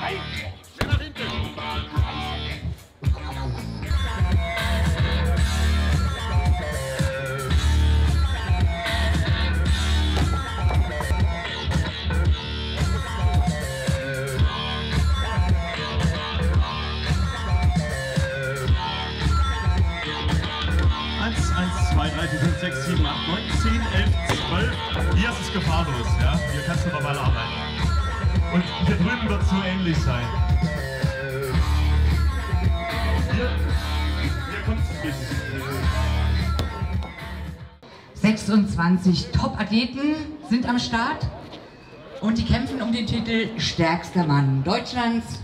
Mehr nach hinten. Sechs, 7, 8, 9, 10, 11, 12. Hier ist es gefahrlos, ja? Hier kannst du normal arbeiten. Und hier drüben wird es so ähnlich sein. Hier kommt es. 26 Top-Athleten sind am Start und die kämpfen um den Titel Stärkster Mann Deutschlands.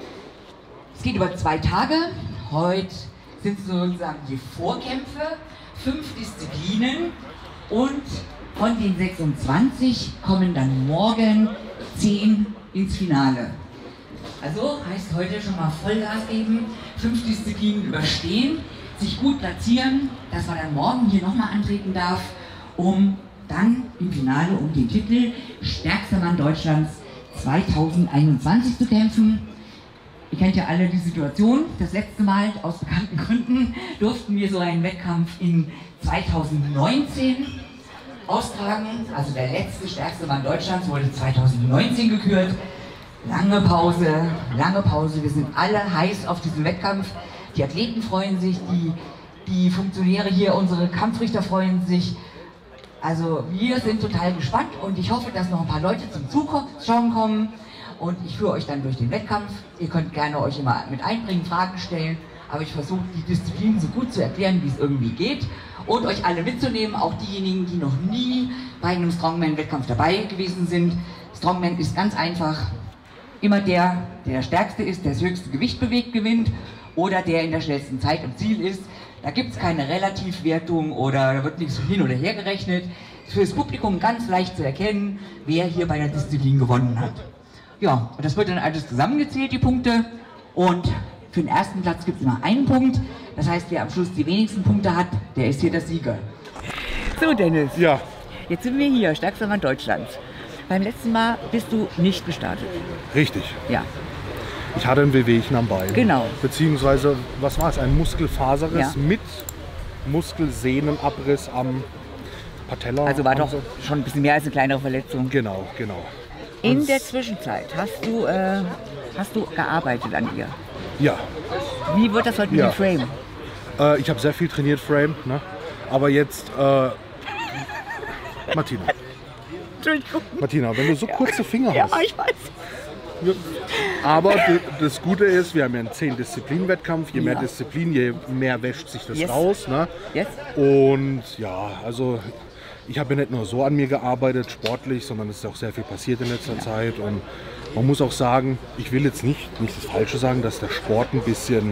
Es geht über 2 Tage. Heute sind sozusagen die Vorkämpfe. 5 Disziplinen und von den 26 kommen dann morgen 10 ins Finale. Also heißt heute schon mal Vollgas geben, 5 Disziplinen überstehen, sich gut platzieren, dass man dann morgen hier nochmal antreten darf, um dann im Finale um den Titel Stärkster Mann Deutschlands 2021 zu kämpfen. Ihr kennt ja alle die Situation. Das letzte Mal, aus bekannten Gründen, durften wir so einen Wettkampf in 2019 austragen. Also der letzte Stärkste Mann Deutschlands wurde 2019 gekürt. Lange Pause, lange Pause. Wir sind alle heiß auf diesen Wettkampf. Die Athleten freuen sich, die Funktionäre hier, unsere Kampfrichter freuen sich. Also wir sind total gespannt und ich hoffe, dass noch ein paar Leute zum Zuschauen kommen. Und ich führe euch dann durch den Wettkampf. Ihr könnt gerne euch immer mit einbringen, Fragen stellen, aber ich versuche die Disziplinen so gut zu erklären, wie es irgendwie geht und euch alle mitzunehmen, auch diejenigen, die noch nie bei einem Strongman-Wettkampf dabei gewesen sind. Strongman ist ganz einfach, immer der stärkste ist, der das höchste Gewicht bewegt, gewinnt oder der in der schnellsten Zeit am Ziel ist. Da gibt es keine Relativwertung oder da wird nichts hin oder her gerechnet. Für das Publikum ganz leicht zu erkennen, wer hier bei der Disziplin gewonnen hat. Ja, und das wird dann alles zusammengezählt, die Punkte. Und für den ersten Platz gibt es immer einen Punkt. Das heißt, wer am Schluss die wenigsten Punkte hat, der ist hier der Sieger. So, Dennis. Ja. Jetzt sind wir hier, Stärkster Mann Deutschlands. Beim letzten Mal bist du nicht gestartet. Richtig. Ja. Ich hatte ein Wehwehchen am Bein. Genau. Beziehungsweise, was war es? Ein Muskelfaserriss Ja. mit Muskelsehnenabriss am Patella. Also war doch schon ein bisschen mehr als eine kleinere Verletzung. Genau, genau. In der Zwischenzeit hast du gearbeitet an ihr. Ja. Wie wird das heute mit Ja. dem Frame? Ich habe sehr viel trainiert, Frame. Ne? Aber jetzt, Martina. Entschuldigung. Martina, wenn du so kurze Finger Ja, hast. ich weiß. Aber das Gute ist, wir haben ja einen 10-Disziplin-Wettkampf. Je mehr Ja. Disziplin, je mehr wäscht sich das Yes. raus. Ne? Yes. Und ja, also ich habe ja nicht nur so an mir gearbeitet, sportlich, sondern es ist auch sehr viel passiert in letzter Zeit. Und man muss auch sagen, ich will jetzt nicht das Falsche sagen, dass der Sport ein bisschen,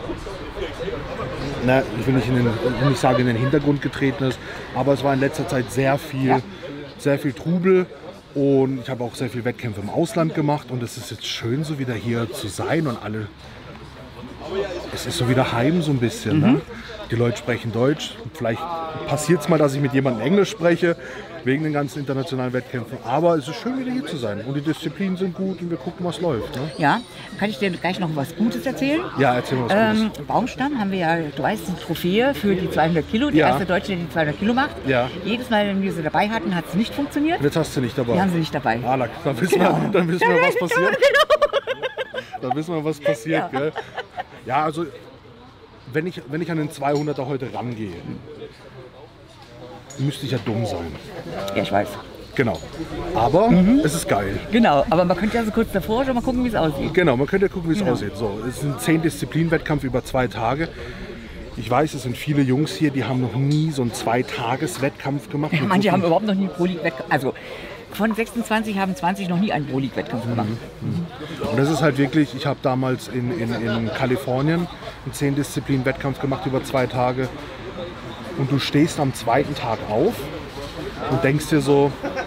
ich will nicht sagen, in den Hintergrund getreten ist, aber es war in letzter Zeit sehr viel Trubel. Und ich habe auch sehr viele Wettkämpfe im Ausland gemacht und es ist jetzt schön, so wieder hier zu sein und alle. Es ist so wieder heim so ein bisschen. Ne? Die Leute sprechen Deutsch. Vielleicht passiert es mal, dass ich mit jemandem Englisch spreche, wegen den ganzen internationalen Wettkämpfen. Aber es ist schön, wieder hier zu sein. Und die Disziplinen sind gut und wir gucken, was läuft. Ne? Ja, kann ich dir gleich noch was Gutes erzählen? Ja, erzähl mal was Gutes. Baumstamm haben wir ja, du weißt, die Trophäe für die 200 Kilo, die Ja. erste Deutsche, die 200 Kilo macht. Ja. Jedes Mal, wenn wir sie dabei hatten, hat es nicht funktioniert. Und jetzt hast du nicht dabei. Die haben sie nicht dabei. Ah, dann wissen wir, was passiert. Dann wissen wir, was passiert. Ja. Gell? Ja, also wenn ich an den 200er heute rangehe, müsste ich ja dumm sein. Ja, ich weiß. Genau. Aber es ist geil. Genau, aber man könnte ja so kurz davor schon mal gucken, wie es aussieht. Genau, man könnte ja gucken, wie es Genau. aussieht. So, es ist ein 10-Disziplin-Wettkampf über 2 Tage. Ich weiß, es sind viele Jungs hier, die haben noch nie so einen 2-Tages-Wettkampf gemacht. Ja, manche haben überhaupt noch nie einen Pro-League-Wettkampf. Also von 26 haben 20 noch nie einen Pro-League-Wettkampf gemacht. Und das ist halt wirklich, ich habe damals in Kalifornien einen 10-Disziplin-Wettkampf gemacht über 2 Tage. Und du stehst am 2. Tag auf und denkst dir so,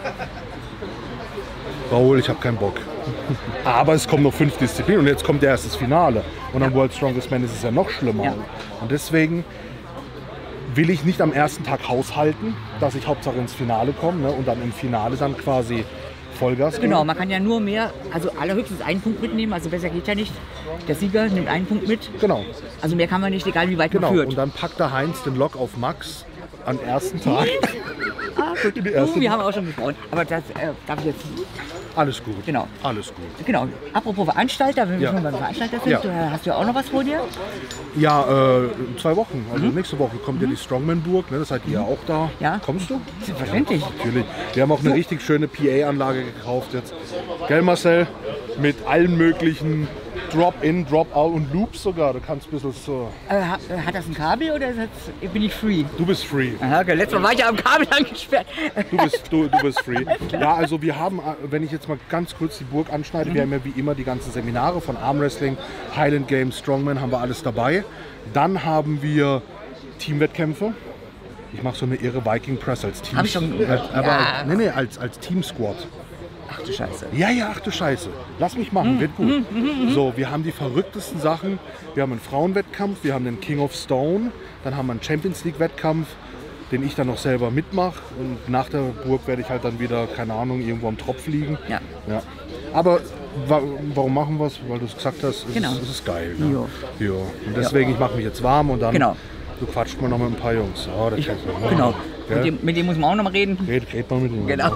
Raoul, ich habe keinen Bock. Aber es kommen noch 5 Disziplinen und jetzt kommt der erste Finale. Und am World's Strongest Man ist es ja noch schlimmer. Ja. Und deswegen will ich nicht am ersten Tag haushalten, dass ich Hauptsache ins Finale komme, ne, und dann im Finale dann quasi Vollgas geben. Genau, man kann ja nur mehr, also allerhöchstens einen Punkt mitnehmen, also besser geht ja nicht. Der Sieger nimmt einen Punkt mit. Genau. Also mehr kann man nicht, egal wie weit Genau. man führt. Und dann packt der Heinz den Lok auf Max am ersten Tag. Gut. Wir haben auch schon gesprochen. Aber das darf ich jetzt. Alles gut. Genau. Alles gut. Genau. Apropos Veranstalter, wenn wir Ja. schon beim Veranstalter sind, Ja. hast du ja auch noch was vor dir? Ja, in 2 Wochen. Also nächste Woche kommt ja die Strongman-Burg. Ne? Das seid ihr ja auch da. Ja. Kommst du? Selbstverständlich. Natürlich. Wir haben auch eine richtig schöne PA-Anlage gekauft jetzt. Gell, Marcel? Mit allen möglichen Drop-In, Drop-Out und Loops sogar. Du kannst ein bisschen so... Hat das ein Kabel oder bin ich free? Du bist free. Aha, okay. Letztes Mal war ich ja am Kabel angesperrt. Du bist free. Ja, also wir haben, wenn ich jetzt mal ganz kurz die Burg anschneide, wir haben ja wie immer die ganzen Seminare von Armwrestling, Highland Games, Strongman, haben wir alles dabei. Dann haben wir Teamwettkämpfe. Ich mache so eine irre Viking Press als Team. Hab ich schon gehört. Aber Ja. als Team Squad. Ach du Scheiße. Ja, ach du Scheiße. Lass mich machen, wird gut. So, wir haben die verrücktesten Sachen. Wir haben einen Frauenwettkampf, wir haben den King of Stone, dann haben wir einen Champions League Wettkampf, den ich dann noch selber mitmache. Und nach der Burg werde ich halt dann wieder, keine Ahnung, irgendwo am Tropf liegen. Ja. Ja. Aber warum machen wir es? Weil du es gesagt hast, Genau. es ist geil. Ne? Jo. Ja. Und deswegen, ich mache mich jetzt warm und dann Genau. du quatscht mal noch mit ein paar Jungs. Oh, das kennst du. Genau. Gell? Mit dem muss man auch noch mal reden. Red mal mit ihm. Genau.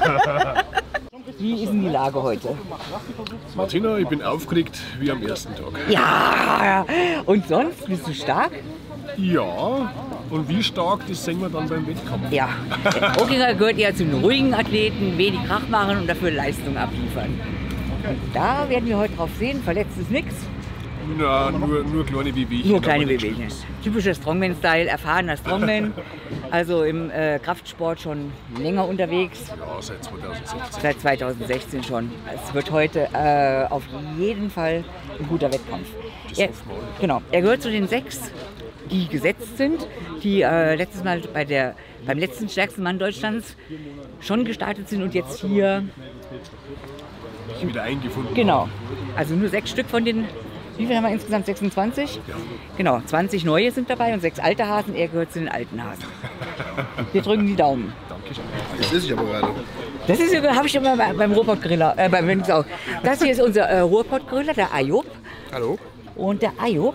Wie ist denn die Lage heute? Martina, ich bin aufgeregt wie am ersten Tag. Ja, und sonst bist du stark? Ja, und wie stark, das sehen wir dann beim Wettkampf. Ja. Der Oettinger gehört ja zu den ruhigen Athleten, wenig Krach machen und dafür Leistung abliefern. Und da werden wir heute drauf sehen, verletzt ist nichts, Na, nur kleine Wehwehchen. nur kleine aber nicht Wehwehchen. Schlimmes. Typischer Strongman-Style, erfahrener Strongman, also im Kraftsport schon länger unterwegs. Ja, seit 2016. Seit 2016 schon. Es wird heute auf jeden Fall ein guter Wettkampf. Genau. Er gehört zu den 6, die gesetzt sind, die letztes Mal beim letzten stärksten Mann Deutschlands schon gestartet sind und jetzt hier. Ich wieder eingefunden. Genau. Also nur 6 Stück von den. Wie viel haben wir insgesamt? 26? Ja. Genau, 20 neue sind dabei und 6 alte Hasen. Er gehört zu den alten Hasen. Wir drücken die Daumen. Dankeschön. Das ist ich aber gerade. Das ist habe ich immer beim Ruhrpott-Griller. Das hier ist unser Ruhrpott-Griller, der Ayub. Hallo? Und der Ayub,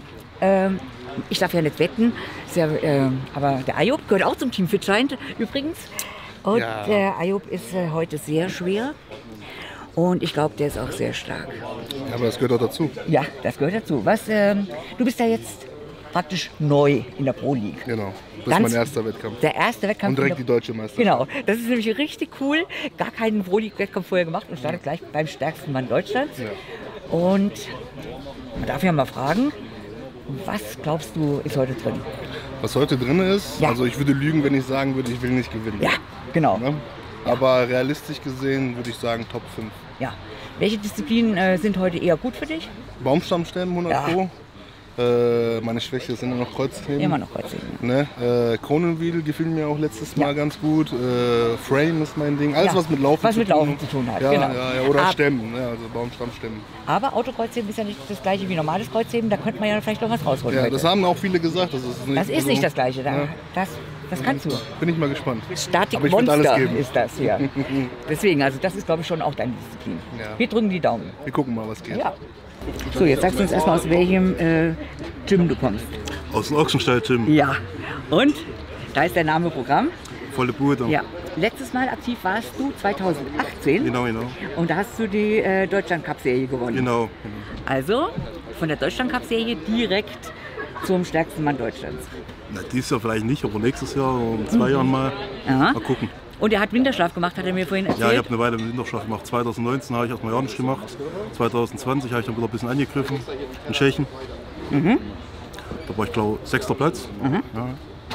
ich darf ja nicht wetten, ist ja, aber der Ayub gehört auch zum Team Fitscheint übrigens. Und Ja. der Ayub ist heute sehr schwer. Und ich glaube, der ist auch sehr stark. Ja, aber das gehört auch dazu. Ja, das gehört dazu. Du bist ja jetzt praktisch neu in der Pro League. Genau. Das ist mein erster Wettkampf. Der erste Wettkampf. Und direkt in die der- deutsche Meisterschaft. Genau, das ist nämlich richtig cool. Gar keinen Pro League Wettkampf vorher gemacht und startet gleich beim stärksten Mann Deutschlands. Ja. Und man darf ja mal fragen, was glaubst du ist heute drin? Was heute drin ist, Ja. also ich würde lügen, wenn ich sagen würde, ich will nicht gewinnen. Ja, genau. Ne? Aber realistisch gesehen würde ich sagen Top 5. Ja. Welche Disziplinen sind heute eher gut für dich? Baumstammstemmen 100 Ja. Pro. Meine Schwäche sind immer noch Kreuzheben. Immer noch Kreuzheben. Ne? Kronenwheel gefiel mir auch letztes Mal ganz gut. Frame ist mein Ding. Alles, Ja. was mit Laufen Was mit Laufen zu tun hat, Ja, genau. ja, oder Ab- Stemmen, ne? Also Baumstammstemmen. Aber Autokreuzheben ist ja nicht das gleiche wie normales Kreuzheben. Da könnte man ja vielleicht noch was rausholen. Ja, heute. das haben auch viele gesagt. Das ist nicht das gleiche. Ja. Das kannst du. Bin ich mal gespannt. Static Aber ich würd alles Monster geben. ist das hier. Deswegen, also das ist glaube ich schon auch deine Disziplin. Ja. Wir drücken die Daumen. Wir gucken mal, was geht. Ja. So, jetzt sagst du uns erstmal, aus welchem Gym du kommst. Aus dem Ochsenstall-Gym. Ja. Und? Da ist der Name Programm. Volle Bude. Ja. Letztes Mal aktiv warst du 2018. Genau. Und da hast du die Deutschland-Cup-Serie gewonnen. Genau. Also von der Deutschland-Cup-Serie direkt zum stärksten Mann Deutschlands. Na, dieses Jahr vielleicht nicht, aber nächstes Jahr, in 2 Jahren mal. Aha. Mal gucken. Und er hat Winterschlaf gemacht, hat er mir vorhin erzählt. Ja, ich habe eine Weile im Winterschlaf gemacht. 2019 habe ich erstmal gar nichts gemacht. 2020 habe ich dann wieder ein bisschen angegriffen in Tschechien. Da war ich glaube 6. Platz. Ja.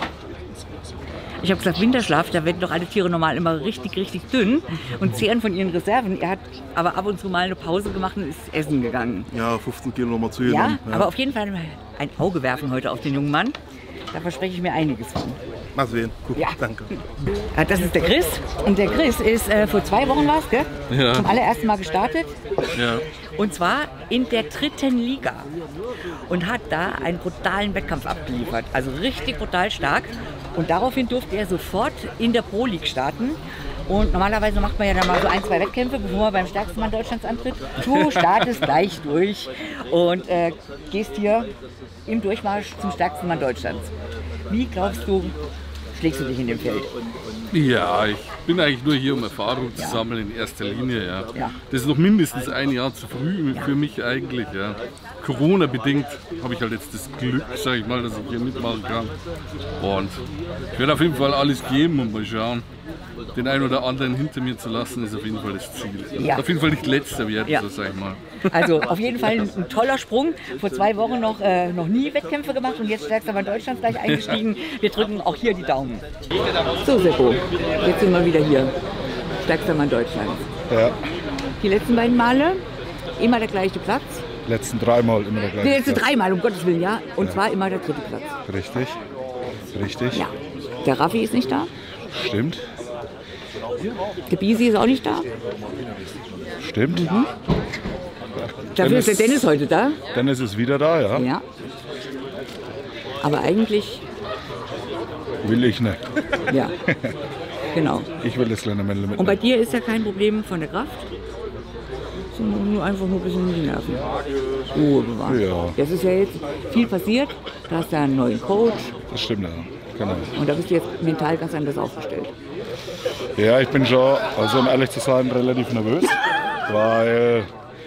Ich habe gesagt, Winterschlaf, da werden doch alle Tiere normal immer richtig, richtig dünn und zehren von ihren Reserven. Er hat aber ab und zu mal eine Pause gemacht und ist essen gegangen. Ja, 15 Kilo nochmal Ja, zugenommen. aber auf jeden Fall ein Auge werfen heute auf den jungen Mann. Da verspreche ich mir einiges von. Mal sehen. Gut, Ja. danke. Ja, das ist der Chris. Und der Chris ist vor 2 Wochen was, gell? Ja. Zum allerersten Mal gestartet. Ja. Und zwar in der 3. Liga. Und hat da einen brutalen Wettkampf abgeliefert. Also richtig brutal stark. Und daraufhin durfte er sofort in der Pro League starten. Und normalerweise macht man ja dann mal so 1, 2 Wettkämpfe, bevor man beim stärksten Mann Deutschlands antritt. Du startest gleich durch und gehst hier im Durchmarsch zum stärksten Mann Deutschlands. Wie glaubst du, schlägst du dich in dem Feld? Ja, ich bin eigentlich nur hier, um Erfahrung zu sammeln in erster Linie. Ja. Ja. Das ist noch mindestens ein Jahr zu früh für mich eigentlich. Ja. Corona-bedingt habe ich halt jetzt das Glück, sage ich mal, dass ich hier mitmachen kann. Und ich werde auf jeden Fall alles geben und mal schauen. Den einen oder anderen hinter mir zu lassen, ist auf jeden Fall das Ziel. Ja. Auf jeden Fall nicht letzter werden, so sag ich mal. Also auf jeden Fall ein toller Sprung. Vor 2 Wochen noch nie Wettkämpfe gemacht und jetzt stärkster Mann Deutschlands gleich eingestiegen. Wir drücken auch hier die Daumen. So Seppo, jetzt sind wir wieder hier. Stärkster Mann Deutschlands. Ja, Die letzten beiden Male immer der gleiche Platz. letzten 3 Mal immer der gleiche. Die letzten 3 Mal, um Gottes Willen, ja. Und zwar immer der 3. Platz. Richtig, richtig. Ja. Der Raffi ist nicht da. Stimmt, Der Bisi ist auch nicht da. stimmt. Dafür ist der Dennis heute da. Dann ist es wieder da, ja. Ja. Aber eigentlich, Will ich nicht. ja. Genau. Ich will das kleine Männle Und bei mitnehmen. dir ist ja kein Problem von der Kraft, sondern nur einfach nur ein bisschen die Nerven. Ruhe bewahren. Ja. Das ist ja jetzt viel passiert. Du hast ja einen neuen Coach Das stimmt, ja. Genau. und da bist du jetzt mental ganz anders aufgestellt. Ja, ich bin schon, also um ehrlich zu sein, relativ nervös, weil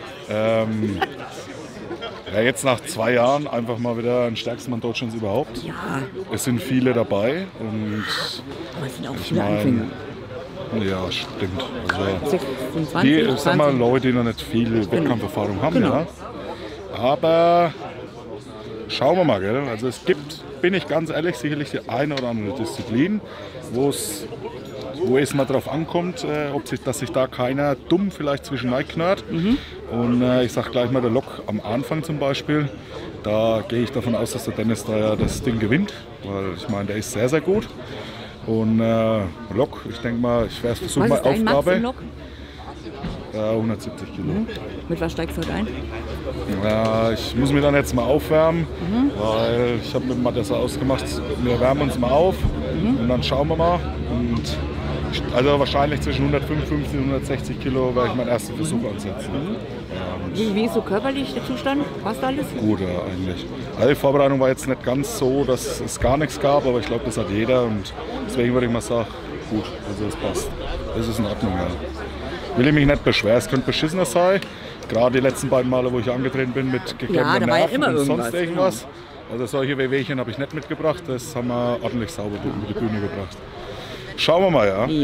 ja, jetzt nach 2 Jahren einfach mal wieder ein stärkster Mann Deutschlands überhaupt. Ja, Es sind viele dabei und aber es sind auch viele mein, Anfänger. ja, stimmt. Also, 26, die, ich sag mal, 20. Leute, die noch nicht viel Wettkampferfahrung haben, Genau. ja. Aber schauen wir mal, gell? Also es gibt, bin ich ganz ehrlich, sicherlich die eine oder andere Disziplin, wo es mal drauf ankommt, dass sich da keiner dumm vielleicht zwischen knurrt. Und ich sag gleich mal, der Lok am Anfang zum Beispiel, da gehe ich davon aus, dass der Dennis da ja das Ding gewinnt, weil ich meine, der ist sehr, sehr gut. Und Lok, ich denke mal, ich werde versuchen, Was mal ist dein Max im Aufgabe. Lok? 170 Kilo. Mit was steigst du heute ein? Ja, ich muss mich dann jetzt mal aufwärmen, weil ich habe mit Matessa ausgemacht, wir wärmen uns mal auf und dann schauen wir mal. Und also wahrscheinlich zwischen 155 und 160 Kilo werde ich meinen ersten Versuch ansetzen. Wie ist so körperlich der Zustand? Passt alles? Gut, ja, eigentlich. Also die Vorbereitung war jetzt nicht ganz so, dass es gar nichts gab, aber ich glaube, das hat jeder und deswegen würde ich mal sagen, gut, also es passt. Das ist in Ordnung, ja. Will ich mich nicht beschweren, es könnte beschissener sein. Gerade die letzten beiden Male, wo ich angetreten bin mit Ja, geklemmten da war ja Nerven immer und irgendwas, sonst irgendwas. Also solche Wehwehchen habe ich nicht mitgebracht, das haben wir ordentlich sauber über die Bühne gebracht. Schauen wir mal, ja. Ja,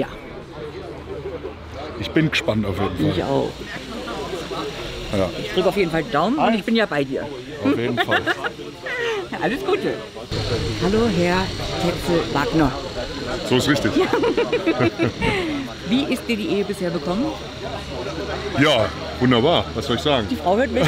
Ich bin gespannt auf jeden ich Fall. auch. Ja, Ich drücke auf jeden Fall die Daumen und ich bin ja bei dir. auf jeden Fall. Alles Gute. Hallo, Herr Tetzel-Wagner. So ist richtig. Wie ist dir die Ehe bisher bekommen? Ja, wunderbar. Was soll ich sagen? Die Frau hört mit.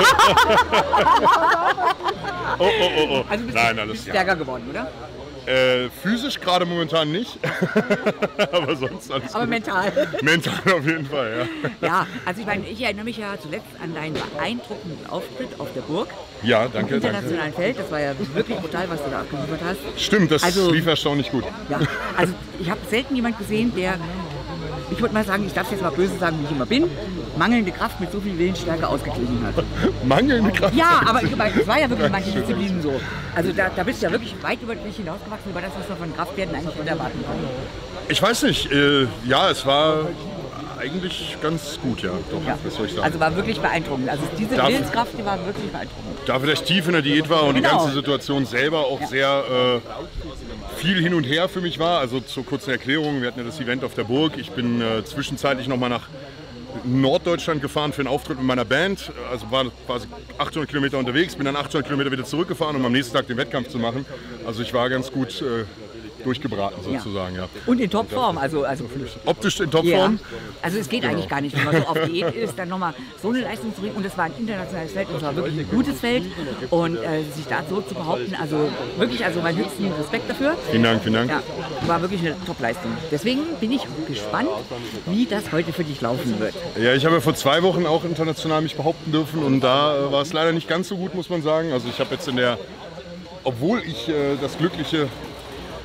Oh. Also bist Nein, du alles ja. stärker geworden, oder? Physisch gerade momentan nicht, aber sonst alles Aber gut. mental. Mental auf jeden Fall, ja. Ja, also ich meine, ich erinnere mich ja zuletzt an deinen beeindruckenden Auftritt auf der Burg. Ja, Im danke, danke. internationalen Feld. Das war ja wirklich brutal, was du da abgeliefert hast. Stimmt, das Also- lief erstaunlich gut. Ja, also ich habe selten jemanden gesehen, der, ich würde mal sagen, ich darf es jetzt mal böse sagen, wie ich immer bin, mangelnde Kraft mit so viel Willensstärke ausgeglichen hat. Mangelnde Kraft. Ja, aber ich meine, es war ja wirklich in manchen Disziplinen so. Also da bist du ja wirklich weit über dich hinausgewachsen, über das, was wir von Kraftwerten eigentlich hätte erwarten können. Ich weiß nicht, ja, es war eigentlich ganz gut, ja. Doch, Ja. was soll ich sagen. Also war wirklich beeindruckend. Also diese Darf- Willenskraft, die war wirklich beeindruckend. Dafür, dass ich tief in der Diät war und die Genau. ganze Situation selber auch Ja. sehr viel hin und her für mich war. Also zur kurzen Erklärung, wir hatten ja das Event auf der Burg. Ich bin zwischenzeitlich nochmal nach Norddeutschland gefahren für einen Auftritt mit meiner Band. Also war quasi 800 Kilometer unterwegs, bin dann 800 Kilometer wieder zurückgefahren, um am nächsten Tag den Wettkampf zu machen. Also ich war ganz gut durchgebraten sozusagen, ja. Und in Topform, also Optisch in ja. Topform. Also es geht eigentlich gar nicht, wenn man so auf Diät ist, dann nochmal so eine Leistung zu bringen. Und es war ein internationales Feld und es war wirklich ein gutes Feld. Und sich da so zu behaupten, also wirklich, also meinen höchsten Respekt dafür. Vielen Dank, vielen Dank. Ja, war wirklich eine Top-Leistung. Deswegen bin ich gespannt, wie das heute für dich laufen wird. Ja, ich habe ja vor 2 Wochen auch international mich behaupten dürfen und da war es leider nicht ganz so gut, muss man sagen. Also ich habe jetzt obwohl ich das glückliche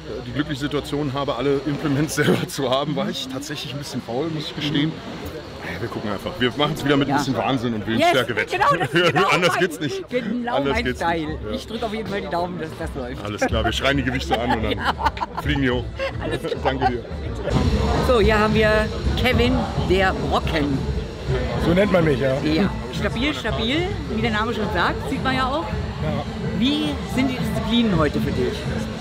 die glückliche Situation habe, alle Implements selber zu haben, war ich tatsächlich ein bisschen faul, muss ich gestehen. Ja, wir gucken einfach. Wir machen es wieder mit ein bisschen Wahnsinn und Willensstärke wett. Genau, Anders geht's nicht. Genau Anders mein geht's Style. nicht. Ja. Ich drücke auf jeden Fall die Daumen, dass das läuft. Alles klar, wir schreien die Gewichte an und dann fliegen die hoch. Danke dir. So, hier haben wir Kevin, der Brocken. So nennt man mich, ja. Ja, stabil, wie der Name schon sagt, sieht man ja auch. Wie sind die Disziplinen heute für dich?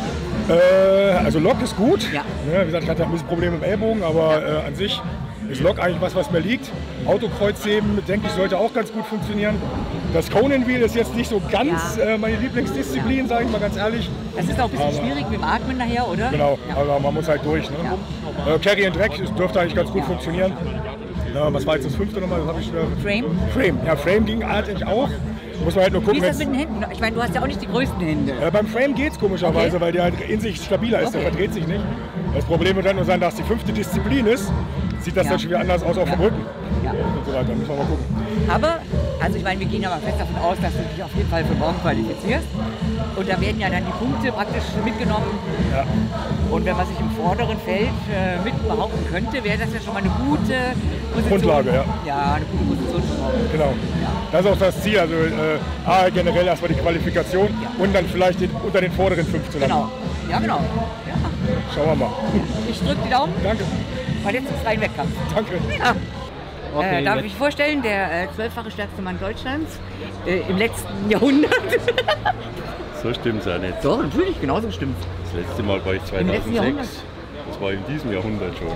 Also Lok ist gut. Ja. Wie gesagt, ich hatte ein bisschen Probleme im Ellbogen, aber an sich ist Lok eigentlich was mir liegt. Autokreuzheben, denke ich, sollte auch ganz gut funktionieren. Das Conan Wheel ist jetzt nicht so ganz meine Lieblingsdisziplin, sage ich mal ganz ehrlich. Das ist auch ein bisschen schwierig mit dem Atmen nachher, oder? Genau, aber man muss halt durch. Ne? Carry and Drag dürfte eigentlich ganz gut funktionieren. Was war jetzt das 5. nochmal? Das ich, Frame. Ja, Frame ging eigentlich auch. Muss man halt nur gucken. Wie ist das mit den Händen? Ich meine, du hast ja auch nicht die größten Hände. Beim Frame geht es komischerweise, weil der halt in sich stabiler ist, der verdreht sich nicht. Das Problem wird dann nur sein, dass die 5. Disziplin ist. Sieht das dann schon wieder anders aus auf dem Rücken. Ja. Und so weiter, müssen wir mal gucken. Aber, also ich meine, wir gehen ja mal fest davon aus, dass du dich auf jeden Fall für morgen qualifizierst. Und da werden ja dann die Punkte praktisch mitgenommen. Ja. Und wenn man sich im vorderen Feld mit behaupten könnte, wäre das ja schon mal eine gute Position. Grundlage, ja. Ja, eine gute Position für morgen. Genau. Ja. Das ist auch das Ziel. Also generell erstmal die Qualifikation und dann vielleicht unter den vorderen 15. Genau. Ja, genau. Ja. Schauen wir mal. Ich drücke die Daumen. Danke. Weil jetzt ist rein Wettkampf. Danke. Ja. Darf ich mich vorstellen, der 12-fache stärkste Mann Deutschlands im letzten Jahrhundert. So stimmt's auch nicht. Doch, natürlich, genauso stimmt's. Das letzte Mal war ich 2006. Das war in diesem Jahrhundert schon.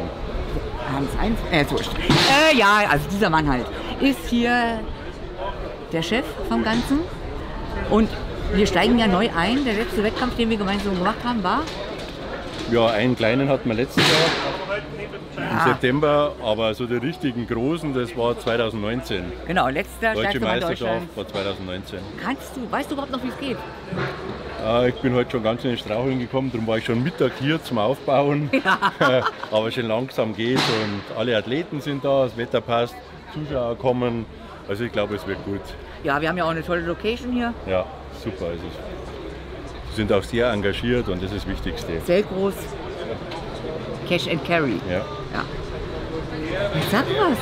Ist wurscht. Ja, also dieser Mann halt ist hier der Chef vom Ganzen. Und wir steigen ja neu ein. Der letzte Wettkampf, den wir gemeinsam gemacht haben, war? Ja, einen kleinen hatten wir letztes Jahr im September, aber so die richtigen großen, das war 2019. Genau, letzter Deutsche stärkste Mann Meisterschaft Deutschlands. war 2019. Weißt du überhaupt noch, wie es geht? Ich bin heute schon ganz in den Straucheln gekommen, darum war ich schon Mittag hier zum Aufbauen. Ja. Aber schon langsam geht's und alle Athleten sind da, das Wetter passt, Zuschauer kommen. Also ich glaube, es wird gut. Ja, wir haben ja auch eine tolle Location hier. Ja, super. Also, sie sind auch sehr engagiert und das ist das Wichtigste. Sehr groß. Cash and Carry. Ja. Jetzt sag was.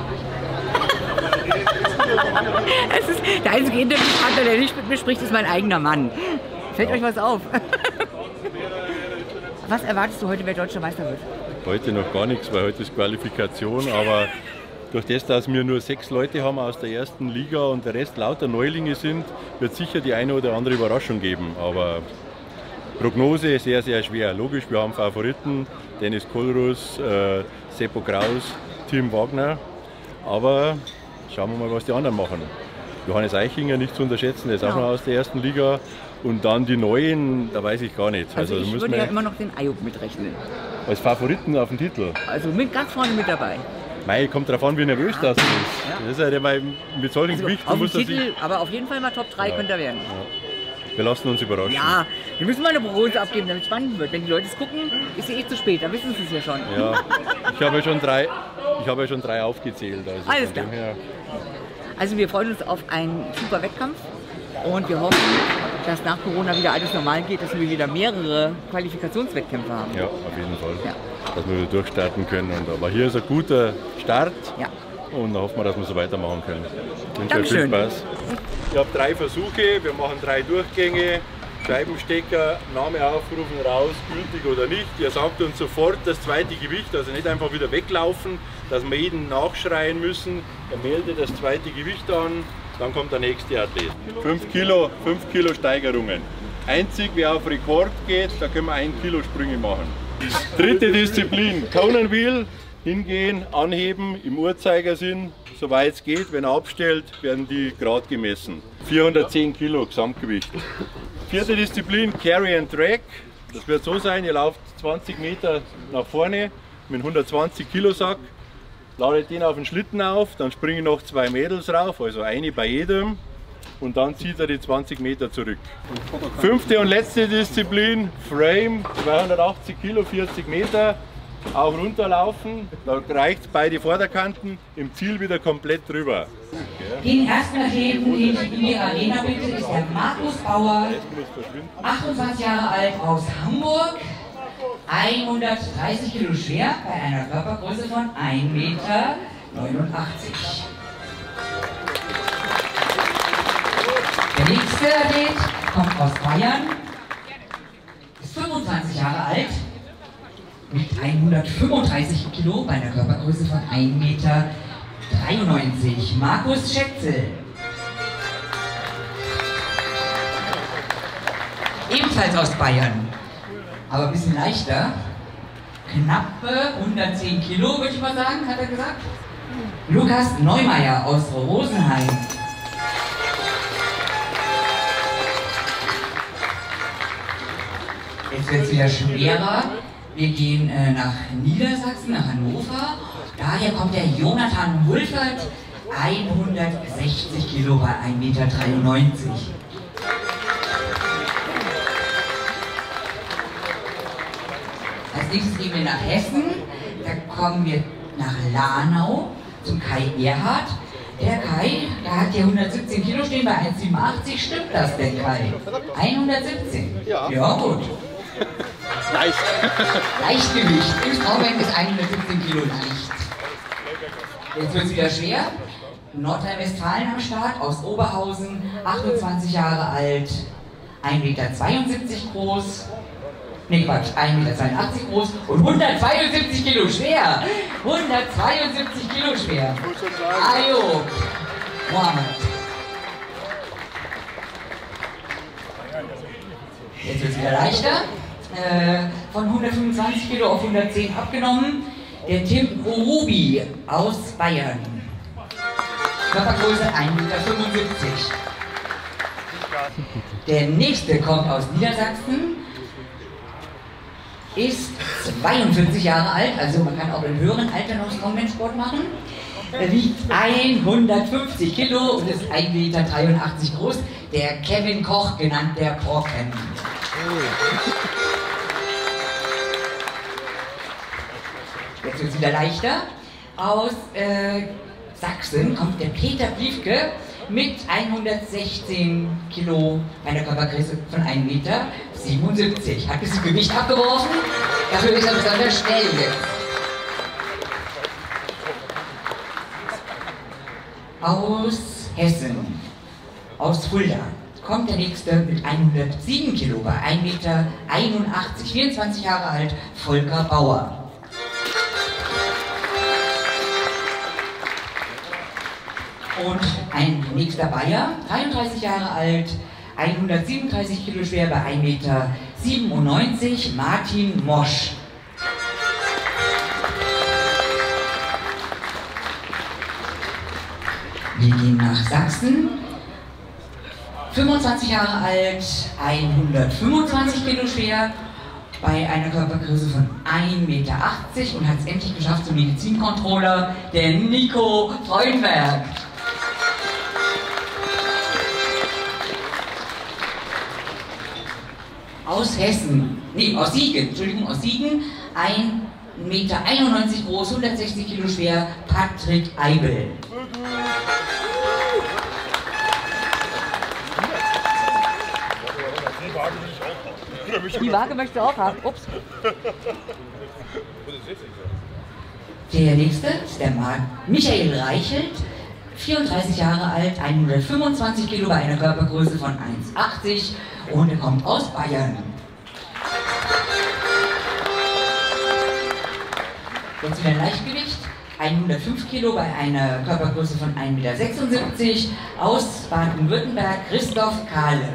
Es ist der einzige Interviewpartner, der nicht mit mir spricht, ist mein eigener Mann. Fällt euch was auf? Was erwartest du heute, wer deutscher Meister wird? Heute noch gar nichts, weil heute ist Qualifikation, aber durch das, dass wir nur 6 Leute haben aus der ersten Liga und der Rest lauter Neulinge sind, wird sicher die eine oder andere Überraschung geben. Aber Prognose sehr, sehr schwer. Logisch, wir haben Favoriten, Dennis Kohlruss, Seppo Kraus, Tim Wagner. Aber schauen wir mal, was die anderen machen. Johannes Eichinger nicht zu unterschätzen, der ist auch noch aus der ersten Liga. Und dann die Neuen, da weiß ich gar nicht. Also ich würde ja immer noch den Ayub mitrechnen. Als Favoriten auf den Titel? Also ganz vorne mit dabei. Mei, kommt darauf an, wie nervös das ist. Ja. Das ist ja der, mit solchen Gewichten auf muss dem Titel, aber auf jeden Fall mal Top 3 könnte er werden. Ja. Wir lassen uns überraschen. Ja, wir müssen mal eine Prognose abgeben, damit es spannend wird. Wenn die Leute es gucken, ist es zu spät, da wissen sie es ja schon. Ja, ich habe ja schon drei aufgezählt. Also alles klar. Also wir freuen uns auf einen super Wettkampf und wir hoffen, dass nach Corona wieder alles normal geht, dass wir wieder mehrere Qualifikationswettkämpfe haben. Ja, auf jeden Fall. Ja. Dass wir wieder durchstarten können. Aber hier ist ein guter Start und dann hoffen wir, dass wir so weitermachen können. Ich wünsche euch viel Spaß. Ich habe 3 Versuche, wir machen 3 Durchgänge, Scheibenstecker, Name aufrufen, raus, gültig oder nicht. Ihr sagt uns sofort das zweite Gewicht, also nicht einfach wieder weglaufen, dass wir jeden nachschreien müssen. Er meldet das zweite Gewicht an, dann kommt der nächste Athlet. 5 Kilo Steigerungen. Einzig, wer auf Rekord geht, da können wir 1 Kilo Sprünge machen. Dritte Disziplin, Conan Wheel, hingehen, anheben, im Uhrzeigersinn, soweit es geht. Wenn er abstellt, werden die Grad gemessen. 410 Kilo Gesamtgewicht. Vierte Disziplin, Carry and Drag. Das wird so sein, ihr lauft 20 Meter nach vorne mit einem 120 Kilo Sack, ladet den auf den Schlitten auf, dann springen noch 2 Mädels rauf, also eine bei jedem. Und dann zieht er die 20 Meter zurück. Fünfte und letzte Disziplin, Frame, 280 Kilo, 40 Meter. Auch runterlaufen, da reicht beide Vorderkanten, im Ziel wieder komplett drüber. Den ersten Athleten, den ich in die Arena bitte, ist der Markus Bauer, 28 Jahre alt, aus Hamburg. 130 Kilo schwer bei einer Körpergröße von 1,89 Meter. Der nächste Athlet kommt aus Bayern, ist 25 Jahre alt, mit 135 Kilo bei einer Körpergröße von 1,93 Meter. Markus Schätzel. Ebenfalls aus Bayern, aber ein bisschen leichter. Knappe 110 Kilo, würde ich mal sagen, hat er gesagt. Lukas Neumeier aus Rosenheim. Jetzt wird es wieder schwerer. Wir gehen nach Niedersachsen, nach Hannover. Daher kommt der Jonathan Wulfert, 160 Kilo bei 1,93 Meter. Als nächstes gehen wir nach Hessen. Da kommen wir nach Lahnau zum Kai Erhardt. Der Kai, der hat hier 117 Kilo stehen bei 1,87. Stimmt das denn, Kai? 117? Ja, gut. Leicht. Leichtgewicht. Im Strauchbecken ist 117 Kilo leicht. Jetzt wird es wieder schwer. Nordrhein-Westfalen am Start, aus Oberhausen, 28 Jahre alt, 1,72 Meter groß. Ne Quatsch, 1,82 Meter groß und 172 Kilo schwer. 172 Kilo schwer. Ayub Mohammed. Jetzt wird es wieder leichter. Von 125 Kilo auf 110 abgenommen. Der Tim Orubi aus Bayern. Körpergröße 1,75 Meter. Der nächste kommt aus Niedersachsen. Ist 42 Jahre alt, also man kann auch im höheren Alter noch Strongman-Sport machen. Er wiegt 150 Kilo und ist 1,83 Meter groß. Der Kevin Koch, genannt der Korken. Jetzt wird es wieder leichter. Aus Sachsen kommt der Peter Bliefke mit 116 Kilo, einer Körpergröße von 1,77 Meter. Hat ein bisschen Gewicht abgeworfen, dafür ist er besonders schnell jetzt. Aus Hessen, aus Fulda, kommt der nächste mit 107 Kilo bei 1,81 Meter, 24 Jahre alt, Volker Bauer. Und ein nächster Bayer, 33 Jahre alt, 137 Kilo schwer bei 1,97 Meter, Martin Mosch. Wir gehen nach Sachsen, 25 Jahre alt, 125 Kilo schwer, bei einer Körpergröße von 1,80 Meter und hat es endlich geschafft zum Medizincontroller, der Nico Freundberg. Aus Hessen, nee, aus Siegen, Entschuldigung, aus Siegen, 1,91 Meter groß, 160 Kilo schwer, Patrick Eibel. Die Waage möchtest du auch haben. Ups. Der nächste ist der Michael Reichelt, 34 Jahre alt, 125 Kilo bei einer Körpergröße von 1,80 und er kommt aus Bayern. Jetzt wieder Leichtgewicht, 105 Kilo bei einer Körpergröße von 1,76 Meter, aus Baden-Württemberg, Christoph Kahle.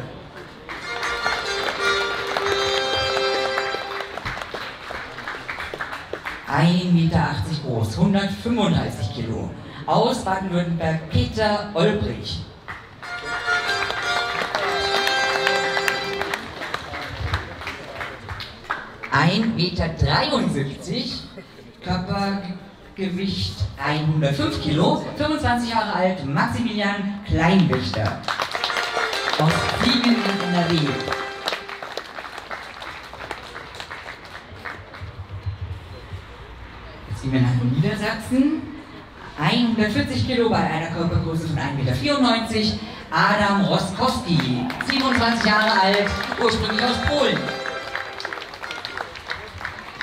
,80 Meter groß, 135 Kilo. Aus Baden-Württemberg, Peter Olbrich. ,73 Meter, Körpergewicht 105 Kilo, 25 Jahre alt, Maximilian Kleinwächter. Aus Siegen in NRW. Jetzt gehen wir nach Niedersachsen. 140 Kilo bei einer Körpergröße von 1,94 Meter. Adam Roskowski, 27 Jahre alt, ursprünglich aus Polen.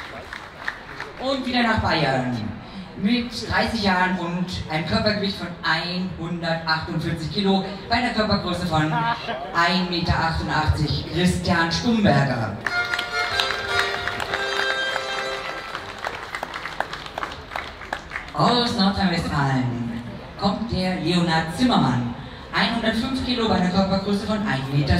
Und wieder nach Bayern. Mit 30 Jahren und einem Körpergewicht von 148 Kilo bei einer Körpergröße von 1,88 Meter, Christian Stumberger. Aus Nordrhein-Westfalen kommt der Leonhard Zimmermann, 105 Kilo bei einer Körpergröße von 1,87 Meter.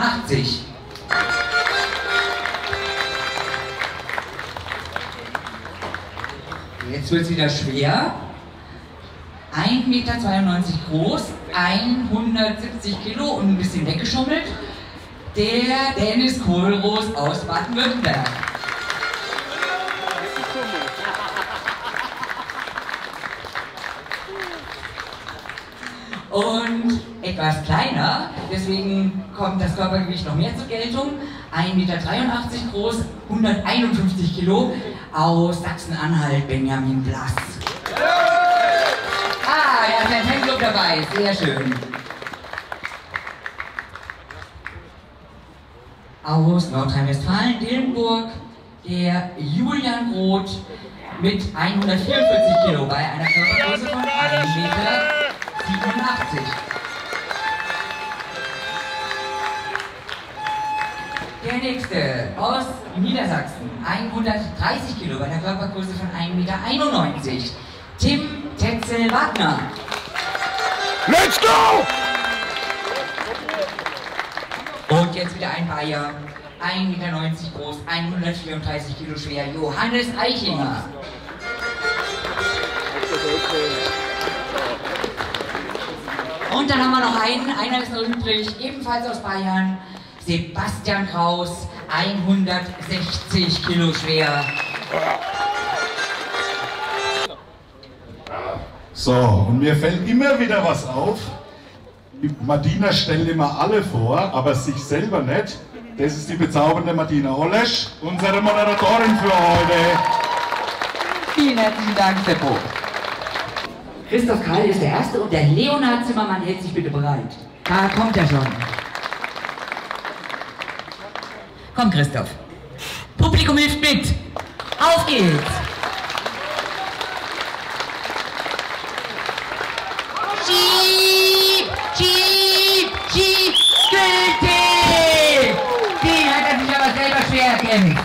Jetzt wird es wieder schwer. 1,92 Meter groß, 170 Kilo und ein bisschen weggeschummelt. Der Dennis Kohlroos aus Baden-Württemberg. Und etwas kleiner, deswegen kommt das Körpergewicht noch mehr zur Geltung. 1,83 Meter groß, 151 Kilo, aus Sachsen-Anhalt, Benjamin Blass. Ah, er hat einen Fanclub dabei, sehr schön. Aus Nordrhein-Westfalen, Dillenburg, der Julian Roth mit 144 Kilo bei einer Körpergröße von 1,87 Meter. Der nächste aus Niedersachsen, 130 Kilo bei einer Körpergröße von 1,91 Meter, Tim Tetzel-Wagner. Let's go! Und jetzt wieder ein Bayer, 1,90 Meter groß, 134 Kilo schwer, Johannes Eichinger. Und dann haben wir noch einen, einer ist noch übrig, ebenfalls aus Bayern, Sebastian Kraus, 160 Kilo schwer. So, und mir fällt immer wieder was auf. Die Martina stellt immer alle vor, aber sich selber nicht. Das ist die bezaubernde Martina Olesch, unsere Moderatorin für heute. Vielen herzlichen Dank, Seppo. Christoph Karl ist der Erste und der Leonhard Zimmermann hält sich bitte bereit. Da kommt er schon. Komm, Christoph. Publikum hilft mit. Auf geht's. Schieb, schieb, schieb, gültig. Den hat er sich aber selber schwer erkämpft.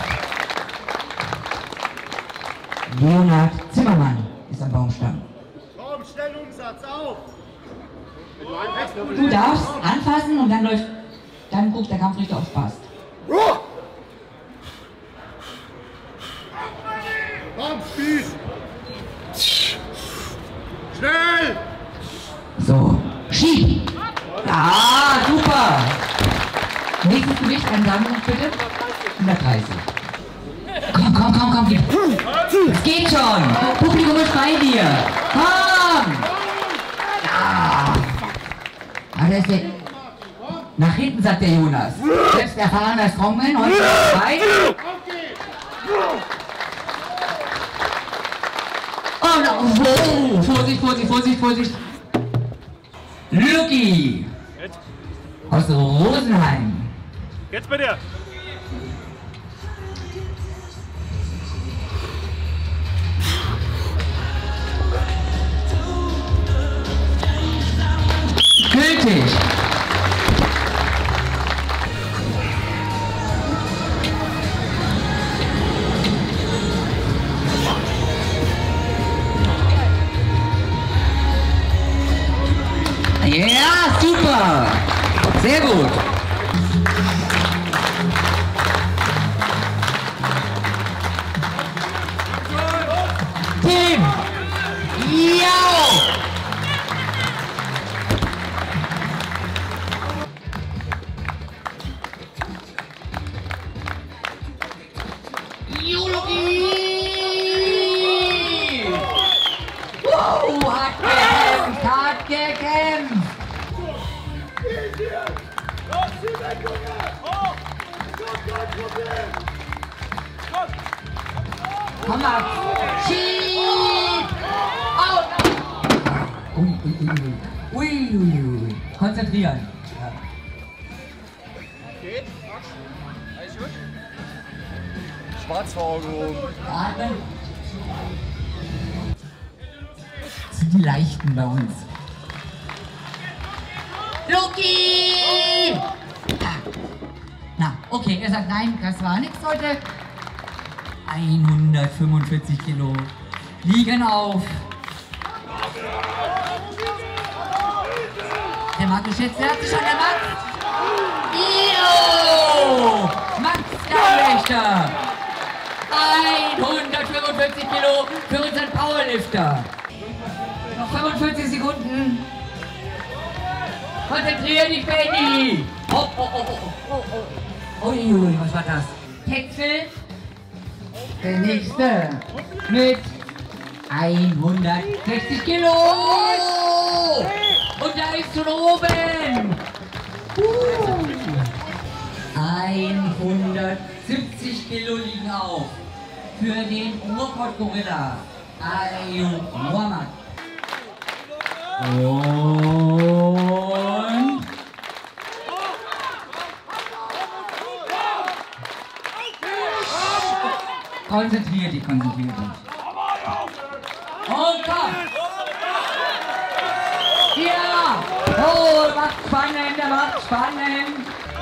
Leonhard Zimmermann ist am Baumstamm. Stellungssatz auf! Du darfst anfassen und dann guckt der Kampfrichter, ob es passt. Komm, Spieß! Schnell! So, schieb! Ah, super! Nächstes Gewicht, einen Daumen bitte. 130. Komm, komm, komm, komm. Es geht schon! Publikum ist bei dir! Komm! Ja! Ah, der ist der... Nach hinten, sagt der Jonas. Selbst erfahrener Strongman, heute dabei. Oh, no. Oh, Vorsicht, Vorsicht, Vorsicht, Vorsicht. Lucky! Aus Rosenheim. Jetzt bei dir! Gültig! Ja, super! Sehr gut! Tim! Ja! Wow, hart gekämpft! Komm mal! Schieb! Out! Ui. Konzentrieren. Ja. Geht? Alles gut? Schwarz vor Augen. Atmen. Das sind die Leichten bei uns. Loki! Na, okay, er sagt nein, das war nichts heute. 145 Kilo liegen auf. Der Max geschätzt, der hat sich schon, der Max. Jo! Max Garwächter. 145 Kilo für unseren Powerlifter. Noch 45 Sekunden. Konzentrier dich, Benny! Oh, oh, oh, oh, oh, oh. Uiui, was war das? Tetzel, der nächste, mit 160 Kilo! Und da ist schon oben! 170 Kilo liegen auf für den Ruhrpott-Gorilla, Ayub Muhammad. Und konzentriert dich, konzentriert dich. Und komm! Ja! Oh, macht spannend, der macht spannend.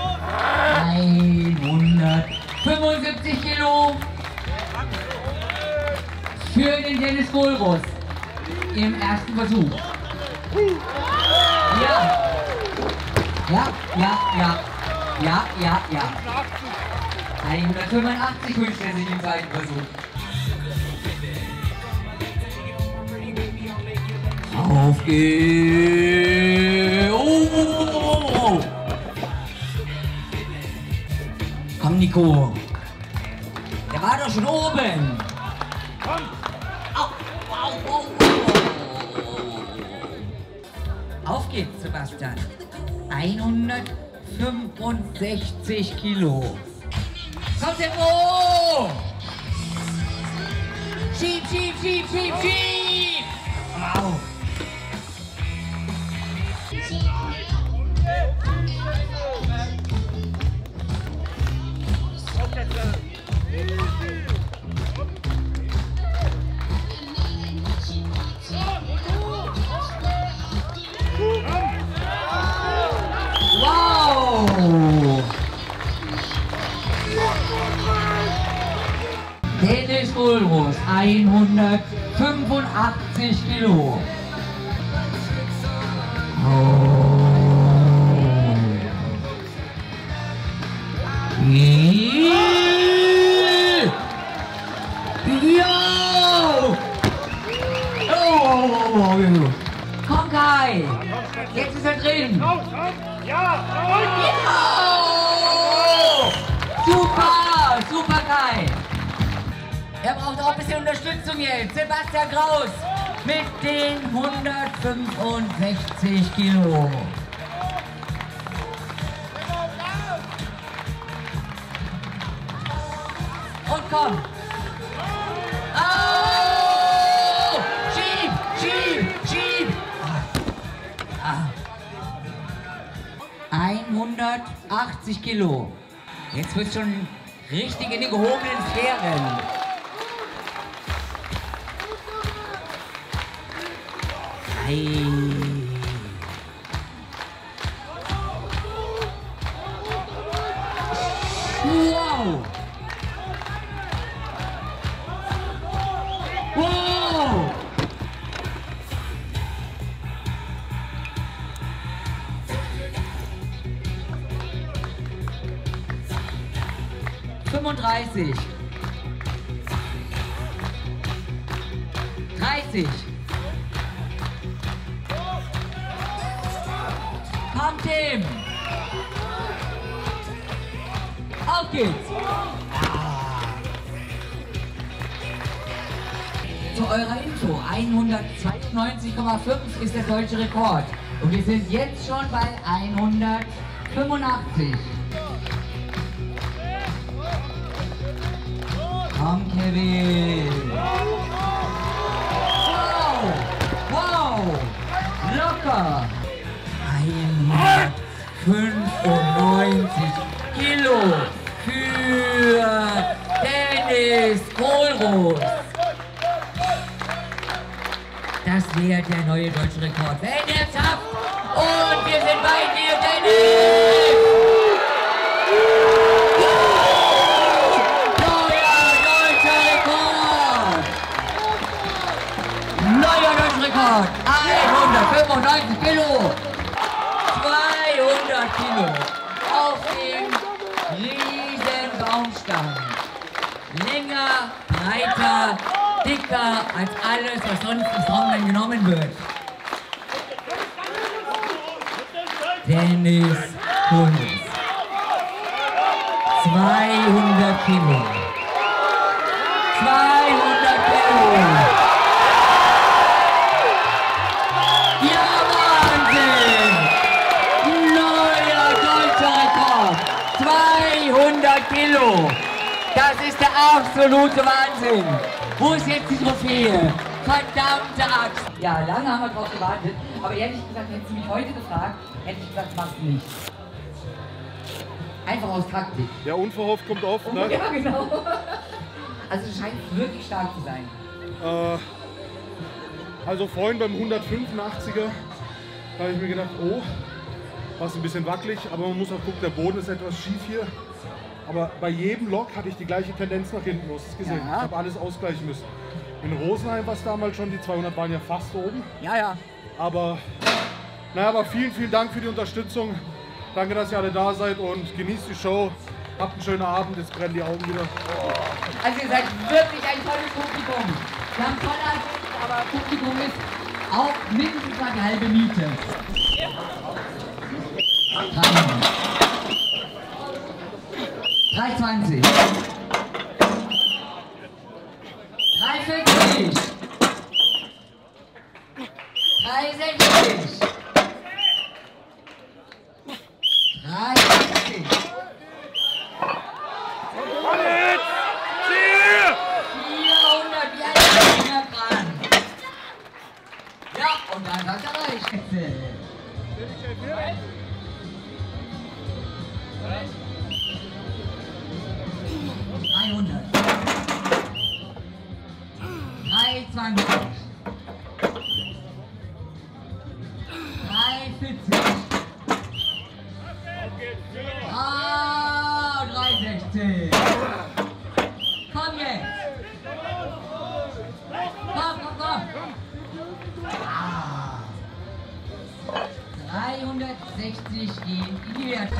175 Kilo für den Dennis Kohlruss im ersten Versuch. Ja. Ja, ja, ja. Ja, ja, ja. 185 wünscht er sich im zweiten Versuch. Auf geht's! Oh. Komm, Nico. Der war doch schon oben. Komm. Au, au, au, au. Auf geht's, Sebastian. 165 Kilo. Kommt der hoch! Schieb, schieb, schieb, schieb, schieb! Au! Wow! Dennis Kohlruss, 185 Kilo. Oh. Ja! Oh. Komm, Kai! Jetzt ist er drin! Ja! Super! Super, Kai! Er braucht auch ein bisschen Unterstützung jetzt. Sebastian Kraus mit den 165 Kilo. Und komm! Oh! Schieb! Schieb! Schieb! 180 Kilo. Jetzt wird es schon richtig in die gehobenen Sphären. Wow! Wow! ...35... ...30... Komm, Tim! Auf geht's! Zu eurer Info, 192,5 ist der deutsche Rekord. Und wir sind jetzt schon bei 185. Komm, Kevin! Wow! Wow! Locker! 195 Kilo für Dennis Kohlruss. wird der neue deutsche Rekord. Wenn ihr es habt und wir sind bei dir, Dennis! Neuer deutscher Rekord! 195 Kilo! 200 Kilo auf dem riesen Baumstamm. Länger, breiter, dicker als alles, was sonst im Strongman genommen wird. Dennis Kunz. 200 Kilo. 200 Kilo. Ja, Wahnsinn! Neuer deutscher Rekord. 200 Kilo. Das ist der absolute Wahnsinn. Wo ist jetzt die Trophäe? Verdammte Axt. Ja, lange haben wir drauf gewartet. Aber ehrlich gesagt, hättest du mich heute gefragt, hätte ich gesagt, machst du nicht. Einfach aus Taktik. Ja, unverhofft kommt oft, ne? Ja, genau. Also du scheinst wirklich stark zu sein. Also vorhin beim 185er habe ich mir gedacht, oh, war es ein bisschen wackelig, aber man muss auch gucken, der Boden ist etwas schief hier. Aber bei jedem Lock hatte ich die gleiche Tendenz nach hinten, du hast es gesehen. Ja. Ich habe alles ausgleichen müssen. In Rosenheim war es damals schon, die 200 waren ja fast oben. Ja, ja. Aber, naja, aber vielen, vielen Dank für die Unterstützung. Danke, dass ihr alle da seid und genießt die Show. Habt einen schönen Abend, jetzt brennen die Augen wieder. Also ihr seid wirklich ein tolles Publikum. Wir haben tolle Athleten, aber Publikum ist auch mindestens mal die halbe Miete. 320. 340. 360. 380. 400, wie ein Fingerkran. Ja, und dann hat er recht. 300. 320. 340. Ah, 360. Komm jetzt. Komm. Ah. 360 gehen in die Werte.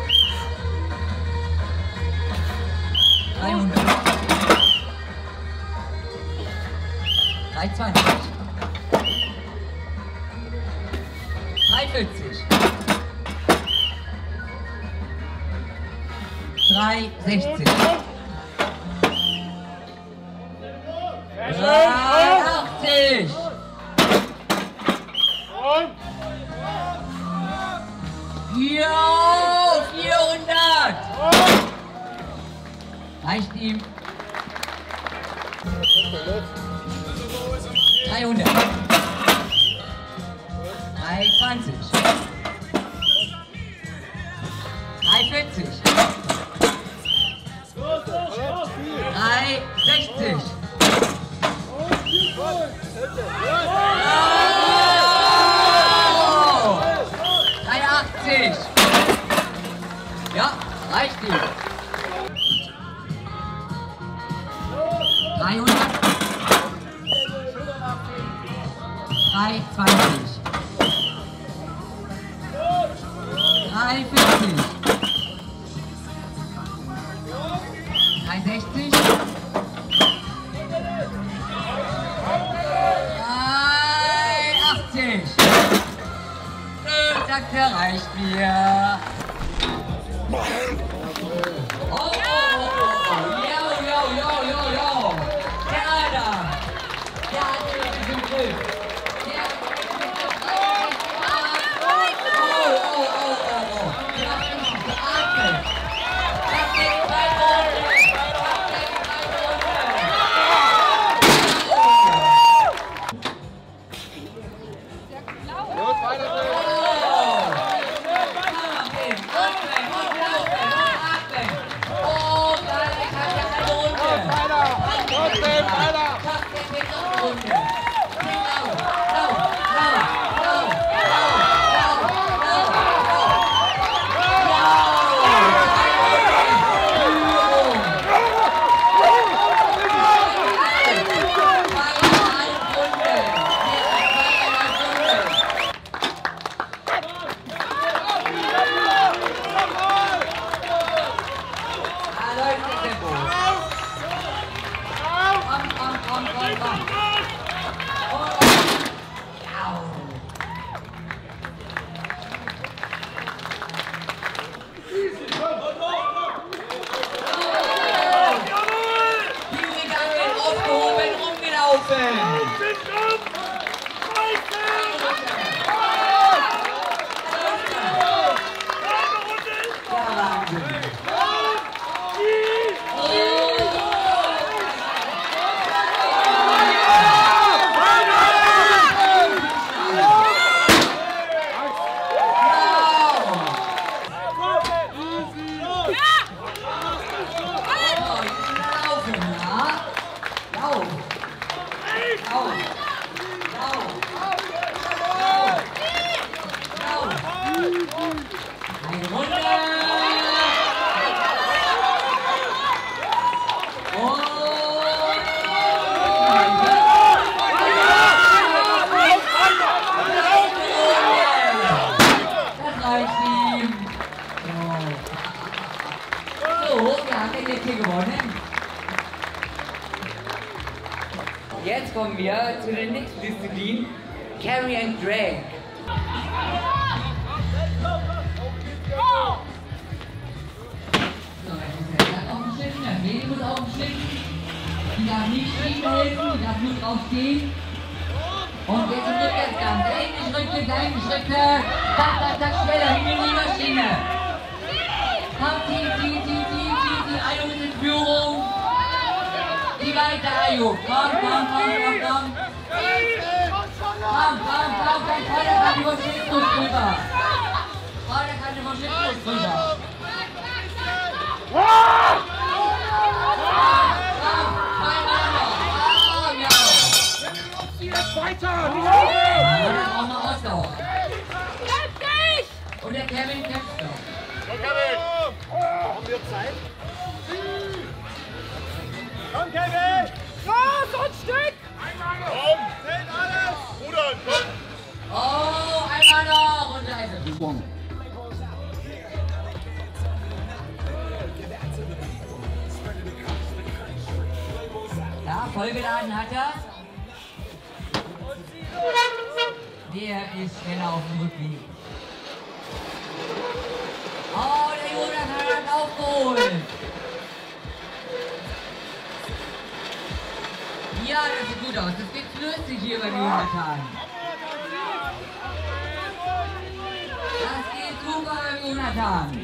300. 320. 340. 360. 380. Ja, 400. Reicht ihm. 300. 320. 340. 360. 380. Ja, reicht ihm. 300. 320. 340. 360. 380. Sagt er, reicht mir. Oh. Yo. Der Adam. Der hat es im Griff. Der hat zu der nächsten Disziplin, Carry and Drag. So, jetzt ist der Sack aufgeschnitten, der Mädel muss aufgeschnitten. Die darf nicht stehen helfen, die darf nur drauf stehen. Und jetzt im Rückwärtsgang, kleine Schritte. Zack, schneller, hin in die Maschine. Komm, zieh, Ayo ist in Führung. Zieh weiter, Ayo. Komm. Komm, vorne kann über Schnittfuß drüber. Weiter! Dann brauchen wir Ausdauer. Und der Kevin kämpft noch. Haben wir Zeit? Komm, Kevin! So ein Stück! Komm! Zählt alles! Rudern, komm! Oh, einmal noch! Und da ist er. Ja, vollgeladen hat er. Der ist schneller auf dem Rückweg. Oh, der Jonathan hat aufgeholt. Ja, das sieht gut aus. Das geht flüssig hier beim Jonathan. Das geht super beim Jonathan.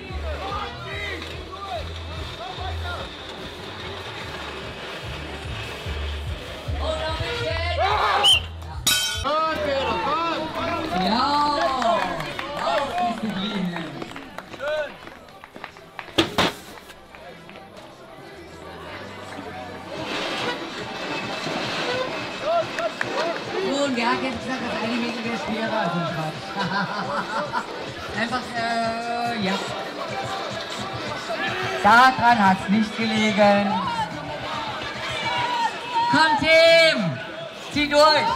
Und noch ein bisschen. Ja, ausgeblieben. Nun, wer hat jetzt gesagt, dass eine Meter der schwerer ist im Quatsch? Einfach, ja. Daran hat's nicht gelegen. Komm, Tim! Zieh durch!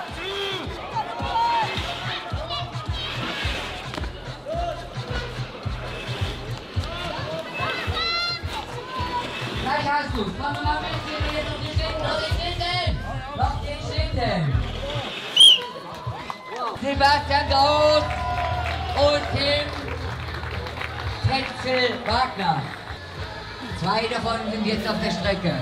Gleich hast du's. Komm mal ein bisschen jetzt auf die Schlitten. Noch den Schlitten. Sebastian Gaus und Tim Frenzel Wagner. Zwei davon sind jetzt auf der Strecke.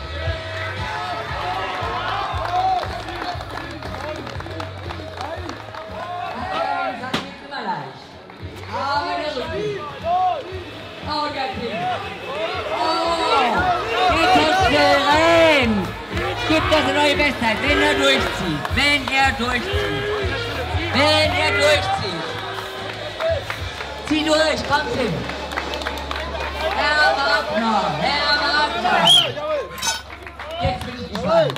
Das geht immer leicht. Aber der Rücken. Oh, der Tim. Rein! Gibt das eine neue Bestzeit, wenn er durchzieht. Zieh durch, komm Tim. Herr Wagner. Jetzt bin ich gespannt.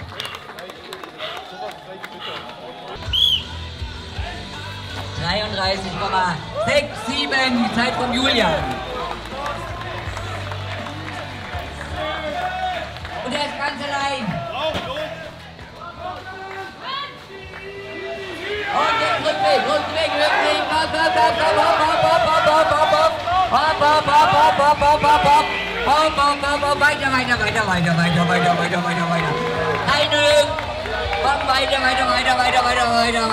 33,67 die Zeit von Julian. Und er ist ganz allein. Und jetzt Rückweg. Weiter. Keine Lücken. Komm, weiter.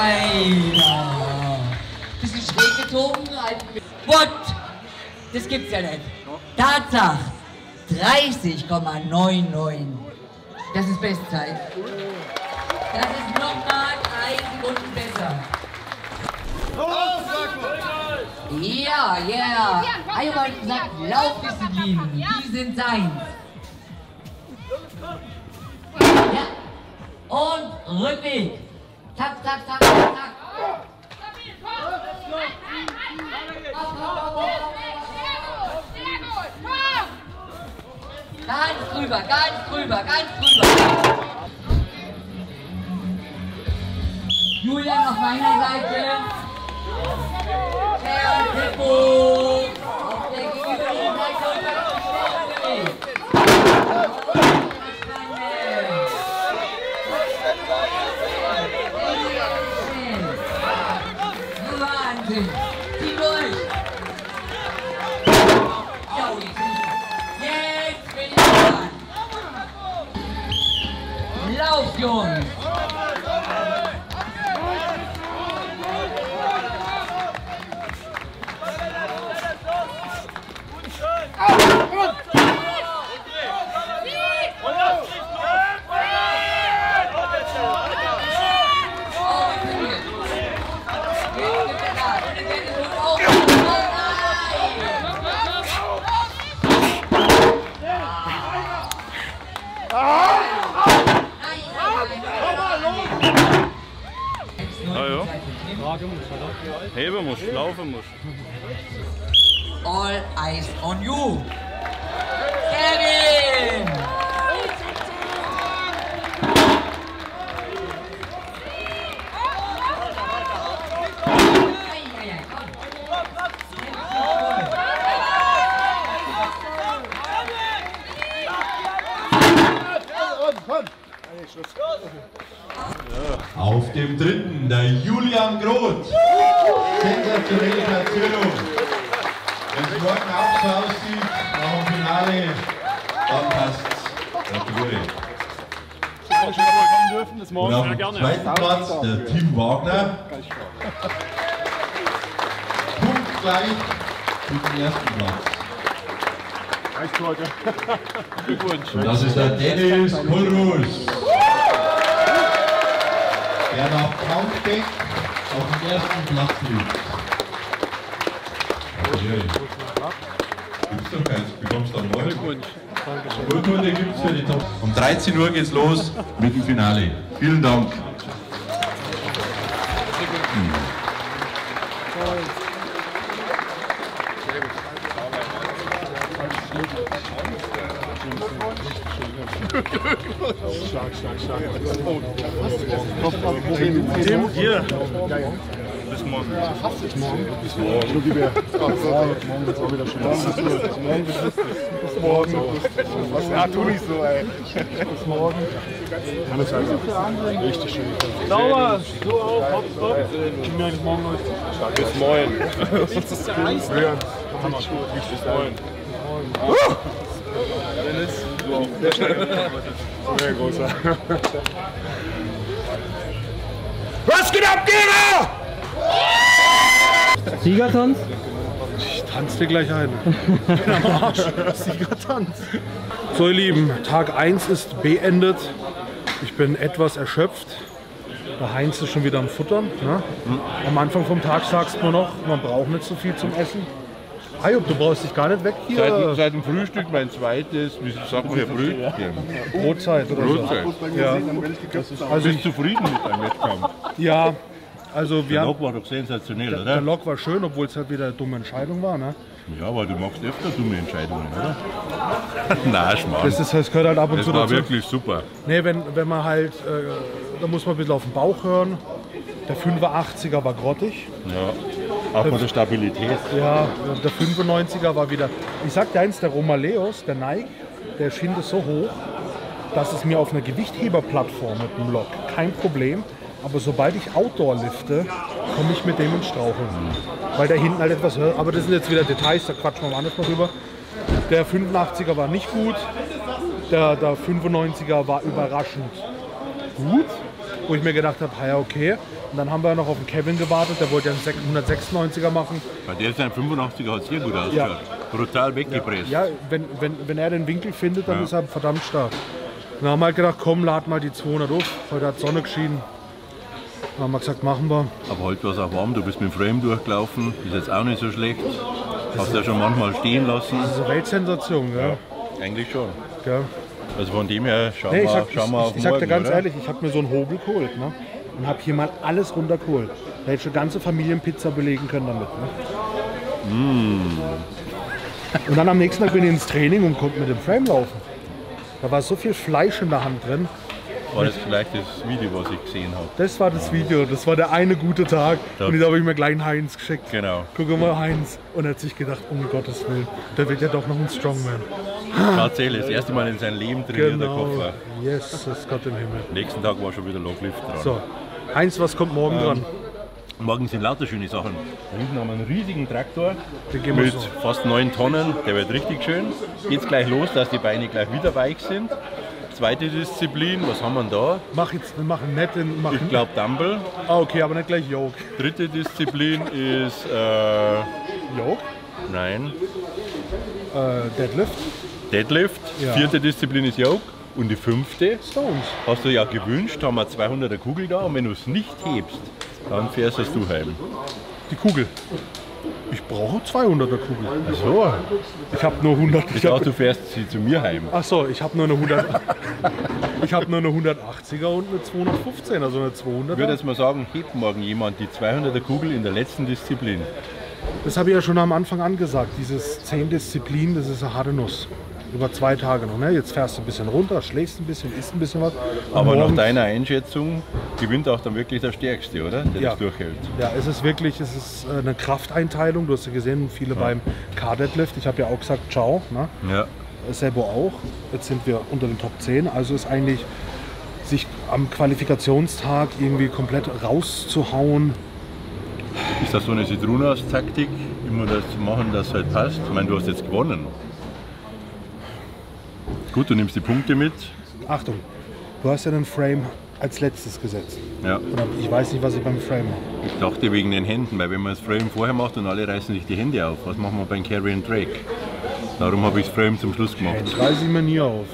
Bisschen schräg gezogen. What? Das gibt's ja nicht. Tatsache. 30,99. Das ist Bestzeit. Das ist nochmal 3 Sekunden besser. Ja. Ayo sagt Laufdisziplinen. Die sind seins. Ja. Und Rückweg. Zack. Ganz drüber. Julian auf meiner Seite. Der Tempo. Auf der gegenüberliegenden Seite. Wahnsinn. Zieh durch. Jetzt bin ich dran. Lauf, Jungs. Ah ja. Heben muss, laufen muss. All eyes on you. Kevin! Auf dem dritten, der Julian Groth. Sensationelle Platzierung. Wenn es morgen auch so aussieht, nach dem Finale, dann passt's. Gratuliere. Und auf dem zweiten Platz der Tim Wagner. Punktgleich mit dem ersten Platz. Und das ist der Dennis Pulrus. Der nach Kaufbeck auf dem ersten Platz liegt. Gibt's doch keins, bekommst du dann morgen. Urkunde gibt's für die Top. Um 13 Uhr geht's los mit dem Finale. Vielen Dank. Tim, hier. Bis morgen. Bis morgen. Bis morgen. Morgen wird es auch wieder schön. Bis morgen. Ja, tu nicht so, ey. Bis morgen. Richtig schön. Sauber. So auch. Hopp, hopp. Ich mir eigentlich morgen heute. Bis morgen. Das ist der Eis. Ja, richtig morgen. Dennis, du auch. Sehr großer. Was geht ab, Gera? Siegertanz? Ich tanze dir gleich ein. Siegertanz. So ihr Lieben, Tag 1 ist beendet. Ich bin etwas erschöpft. Der Heinz ist schon wieder am Futtern. Ne? Am Anfang vom Tag sagst du noch, man braucht nicht so viel zum Essen. Ayub, du brauchst dich gar nicht weg hier. Seit dem Frühstück mein zweites, wie sagt man hier, Brötchen. Brotzeit oder Brotzeit. so. Ja. Also bist du zufrieden mit deinem Wettkampf? Ja, also wir Der Lok war doch sensationell, oder? Der Lok war schön, obwohl es halt wieder eine dumme Entscheidung war. Ne? Ja, aber du machst öfter dumme Entscheidungen, oder? Nein, Schmarrn. Das gehört halt ab und zu dazu. Das war wirklich super. Nee, wenn man halt, da muss man ein bisschen auf den Bauch hören. Der 85er war grottig. Ja, auch von der Stabilität. Ja, der 95er war wieder, ich sag dir eins, der Romaleos, der Nike, der schien das so hoch, dass es mir auf einer Gewichtheberplattform mit dem Lok kein Problem, aber sobald ich Outdoor lifte, komme ich mit dem ins Straucheln. Weil der hinten halt etwas höher, aber das sind jetzt wieder Details, da quatschen wir anders noch drüber. Der 85er war nicht gut, der 95er war überraschend gut, wo ich mir gedacht habe, ja okay. Und dann haben wir noch auf den Kevin gewartet, der wollte ja einen 196er machen. Bei der ist ein 85er hat sehr gut ausgeschaut. Ja. Brutal weggepresst. Ja, wenn er den Winkel findet, dann ist er verdammt stark. Dann haben wir halt gedacht, komm, lad mal die 200 auf. Heute hat Sonne geschienen. Dann haben wir gesagt, machen wir. Aber heute war es auch warm, du bist mit dem Frame durchgelaufen, ist jetzt auch nicht so schlecht. Hast du ja schon manchmal stehen lassen. Das ist eine Weltsensation, ja. Eigentlich schon. Ja. Also von dem her schauen wir auf morgen. Ich sag dir ganz ehrlich, ich habe mir so einen Hobel geholt, ne? Und habe hier mal alles runtergeholt. Da hätte ich schon ganze Familienpizza belegen können damit. Ne? Und dann am nächsten Tag bin ich ins Training und konnte mit dem Frame laufen. Da war so viel Fleisch in der Hand drin. War das vielleicht das Video, was ich gesehen habe? Das war das Video, das war der eine gute Tag. Und da habe ich mir gleich einen Heinz geschickt. Genau. Guck mal, Heinz. Und er hat sich gedacht, um Gottes Willen, der wird ja doch noch ein Strongman. Tatsächlich, das erste Mal in seinem Leben trainiert der Koffer. Yes, das ist Gott im Himmel. Nächsten Tag war schon wieder Loglift dran. So, Heinz, was kommt morgen dran? Morgen sind lauter schöne Sachen. Da hinten haben wir einen riesigen Traktor mit fast 9 Tonnen. Der wird richtig schön. Geht's gleich los, dass die Beine gleich wieder weich sind. Zweite Disziplin, was haben wir da? Wir machen nicht den. Ich glaube Dumble. Ah, okay, aber nicht gleich Yoke. Dritte Disziplin ist. Yoke? Nein. Deadlift. Deadlift. Ja. Vierte Disziplin ist Yoke. Und die fünfte, Stones. Hast du ja gewünscht, haben wir 200er Kugel da und wenn du es nicht hebst, dann fährst du heim. Die Kugel? Ich brauche 200er Kugel. Ach so. Ich habe nur 100. Ich dachte, du fährst sie zu mir heim. Ach so, ich habe nur eine 100. Ich habe nur eine 180er und eine 215, also eine 200er. Ich würde jetzt mal sagen, hebt morgen jemand die 200er Kugel in der letzten Disziplin. Das habe ich ja schon am Anfang angesagt. Dieses 10 Disziplin, das ist eine harte Nuss. Über 2 Tage noch. Ne? Jetzt fährst du ein bisschen runter, schläfst ein bisschen, isst ein bisschen was. Aber nach deiner Einschätzung gewinnt auch dann wirklich der Stärkste, oder? Der das durchhält. Ja, es ist eine Krafteinteilung. Du hast ja gesehen, viele beim Car-Deadlift. Ich habe ja auch gesagt, ciao. Ne? Ja. Sebo auch. Jetzt sind wir unter den Top 10. Also ist eigentlich, sich am Qualifikationstag irgendwie komplett rauszuhauen. Ist das so eine Zitrunas-Taktik, immer das zu machen, dass halt passt? Ich meine, du hast jetzt gewonnen. Gut, du nimmst die Punkte mit. Achtung, du hast ja den Frame als letztes gesetzt. Ja. Ich weiß nicht, was ich beim Frame mache. Ich dachte wegen den Händen, weil wenn man das Frame vorher macht und alle reißen sich die Hände auf, was machen wir beim Carry and Drake? Darum habe ich das Frame zum Schluss gemacht. Das reiße ich mir nie auf.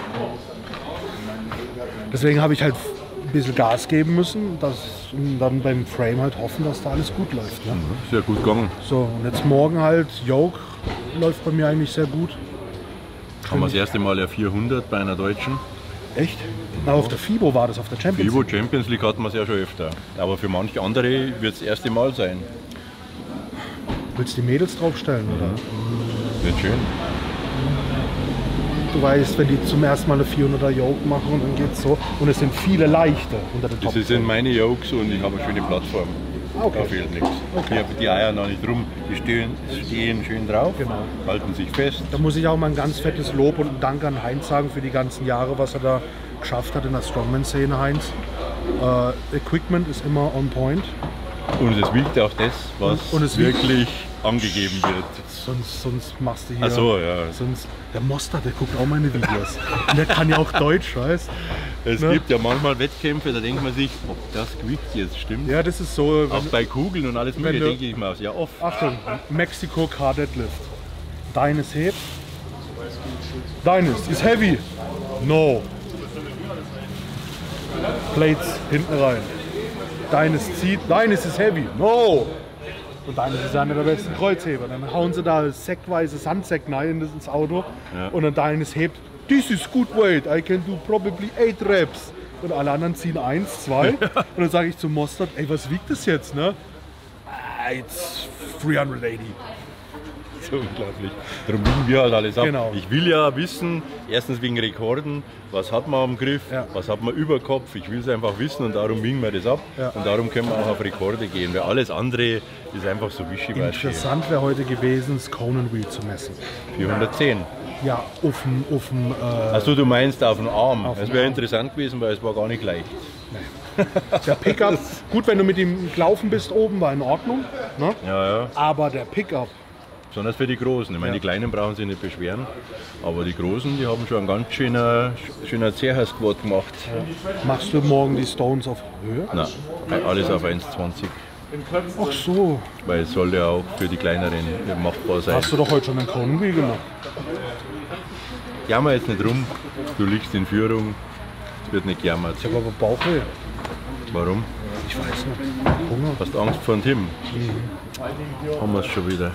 Deswegen habe ich halt ein bisschen Gas geben müssen und dann beim Frame halt hoffen, dass da alles gut läuft. Ne? Sehr gut gegangen. So, und jetzt morgen halt Yoke läuft bei mir eigentlich sehr gut. Haben wir das erste Mal ja 400 bei einer Deutschen. Echt? Na, auf der FIBO war das, auf der Champions League. FIBO Champions League hatten wir es ja schon öfter. Aber für manche andere wird es das erste Mal sein. Willst du die Mädels draufstellen, oder? Wird schön. Du weißt, wenn die zum ersten Mal eine 400er Yoke machen und dann geht's so. Und es sind viele leichte unter den Top 10. Das sind meine Yokes und ich habe eine schöne Plattform. Okay. Da fehlt nichts. Okay. Ich habe die Eier noch nicht rum, die stehen schön drauf, halten sich fest. Da muss ich auch mal ein ganz fettes Lob und einen Dank an Heinz sagen für die ganzen Jahre, was er da geschafft hat in der Strongman-Szene, Heinz. Equipment ist immer on point. Und es wiegt auch das, was wirklich angegeben wird. Sonst machst du hier... Ach so, ja. Der Mostert, der guckt auch meine Videos. Und der kann ja auch Deutsch, weißt du? Es gibt ja manchmal Wettkämpfe, da denkt man sich, ob das Gewicht jetzt stimmt. Ja, das ist so... Auch bei Kugeln und alles mögliche denke ich mir ja oft. Achtung, Mexiko Car Deadlift. Deines hebt. Deines ist heavy. No. Plates hinten rein. Deines zieht. Deines ist heavy. No. Und deines ist einer der besten Kreuzheber. Dann hauen sie da säckweise Sandsäck rein ins Auto. Ja. Und dann deines hebt. This is good weight. I can do probably 8 reps. Und alle anderen ziehen 1, 2. Und dann sage ich zum Mostert, ey, was wiegt das jetzt, ne? It's 380. So unglaublich. Darum wiegen wir halt alles ab. Genau. Ich will ja wissen, erstens wegen Rekorden, was hat man am Griff, was hat man über Kopf. Ich will es einfach wissen und darum wiegen wir das ab. Ja. Und darum können wir auch auf Rekorde gehen, weil alles andere ist einfach so wischiwaschi. Interessant wäre heute gewesen, das Conan Wheel zu messen. 410. Ja, auf dem Achso, du meinst auf dem Arm. Das wäre interessant gewesen, weil es war gar nicht leicht. Nee. Der Pickup, gut, wenn du mit ihm gelaufen bist oben, war in Ordnung. Ne? Ja. Aber der Pickup. Besonders für die Großen. Ich meine, die Kleinen brauchen sich nicht beschweren. Aber die Großen, die haben schon einen ganz schöner CH-Squat gemacht. Ja. Machst du morgen die Stones auf Höhe? Nein, alles auf 1,20. Ach so. Weil es soll ja auch für die Kleineren machbar sein. Hast du doch heute schon einen Conan Wheel gemacht? Jammer jetzt nicht rum. Du liegst in Führung. Es wird nicht gejammert. Ich habe aber Bauchweh. Warum? Ich weiß nicht. Hunger. Hast du Angst vor dem Tim? Haben wir es schon wieder.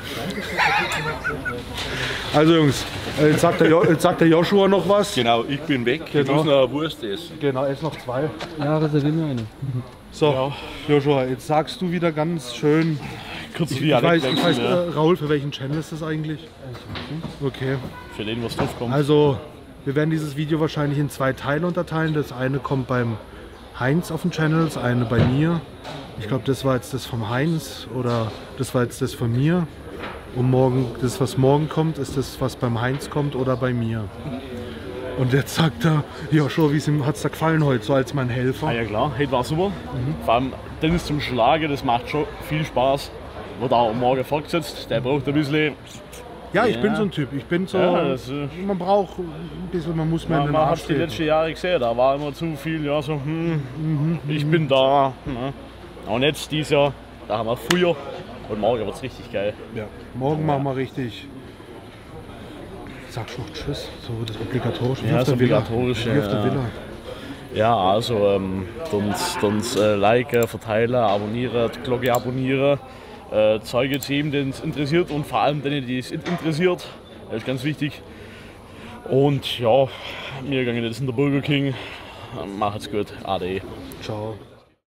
Also Jungs, jetzt sagt der Joshua noch was. Genau, ich bin weg. Ich muss noch eine Wurst essen. Genau, ess noch 2. Ja, reservieren wir eine. So, Joshua, jetzt sagst du wieder ganz schön. Ich weiß, Raul, für welchen Channel ist das eigentlich? Okay. Für den, was drauf kommt. Also, wir werden dieses Video wahrscheinlich in 2 Teile unterteilen. Das eine kommt beim Heinz auf dem Channel, das eine bei mir. Ich glaube, das war jetzt das vom Heinz oder das war jetzt das von mir. Und morgen, das was morgen kommt, ist das, was beim Heinz kommt oder bei mir. Und jetzt sagt er, Joshua, wie hat es dir gefallen heute, so als mein Helfer? Ja klar, heute war super. Vor allem Dennis zum Schlagen, das macht schon viel Spaß. Wird auch morgen fortgesetzt, der braucht ein bisschen... Ja, ich bin so ein Typ. Ich bin so, man braucht ein bisschen, man muss mehr in den Arsch hat die letzten Jahre gesehen, da war immer zu viel, ja so, ich bin da. Ne? Und jetzt dieses Jahr, da haben wir Feuer und morgen wird es richtig geil. Ja, morgen machen wir richtig. Sagst du noch Tschüss, so das Obligatorische. Ja, das Obligatorische. Ja, also uns liken, verteilen, abonnieren, die Glocke abonnieren. Zeige es jedem, den es interessiert und vor allem denen, die es interessiert. Das ist ganz wichtig. Und ja, wir gehen jetzt in der Burger King, Macht's gut. Ade. Ciao.